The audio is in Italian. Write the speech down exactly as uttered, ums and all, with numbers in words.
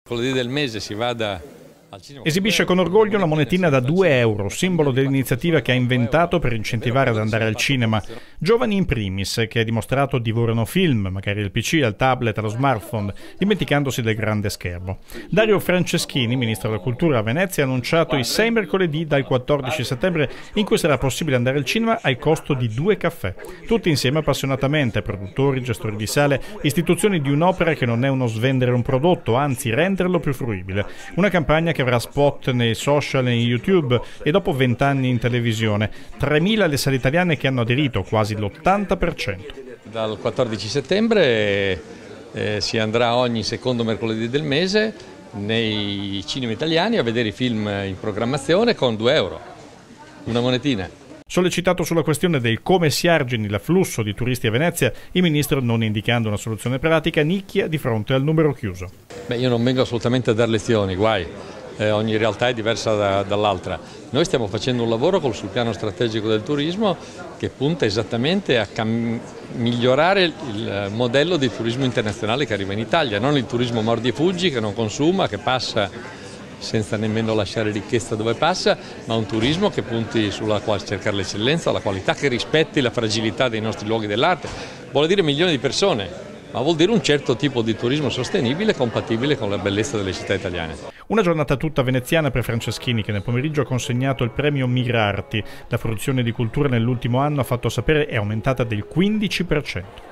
Mercoledì del mese si vada al cinema. Esibisce con orgoglio una monetina da due euro, simbolo dell'iniziativa che ha inventato per incentivare ad andare al cinema. Giovani in primis, che ha dimostrato divorano film, magari al P C, al tablet, allo smartphone, dimenticandosi del grande schermo. Dario Franceschini, ministro della cultura a Venezia, ha annunciato i sei mercoledì dal quattordici settembre in cui sarà possibile andare al cinema al costo di due caffè. Tutti insieme appassionatamente, produttori, gestori di sale, istituzioni di un'opera che non è uno svendere un prodotto, anzi renderlo più fruibile. Una campagna che avrà spot nei social e in YouTube e dopo vent'anni in televisione. tremila le sale italiane che hanno aderito, quasi l'ottanta per cento. Dal quattordici settembre eh, si andrà ogni secondo mercoledì del mese nei cinema italiani a vedere i film in programmazione con due euro, una monetina. Sollecitato sulla questione del come si argini l'afflusso di turisti a Venezia, il ministro, non indicando una soluzione pratica, nicchia di fronte al numero chiuso. Beh, io non vengo assolutamente a dar lezioni, guai. Eh, ogni realtà è diversa da, dall'altra. Noi stiamo facendo un lavoro sul piano strategico del turismo che punta esattamente a migliorare il modello di turismo internazionale che arriva in Italia, non il turismo mordi e fuggi che non consuma, che passa senza nemmeno lasciare ricchezza dove passa, ma un turismo che punti sulla quale cercare l'eccellenza, la qualità, che rispetti la fragilità dei nostri luoghi dell'arte. Vuole dire milioni di persone, ma vuol dire un certo tipo di turismo sostenibile, compatibile con la bellezza delle città italiane. Una giornata tutta veneziana per Franceschini, che nel pomeriggio ha consegnato il premio Mirarti. La fruizione di cultura nell'ultimo anno, ha fatto sapere, è aumentata del quindici per cento.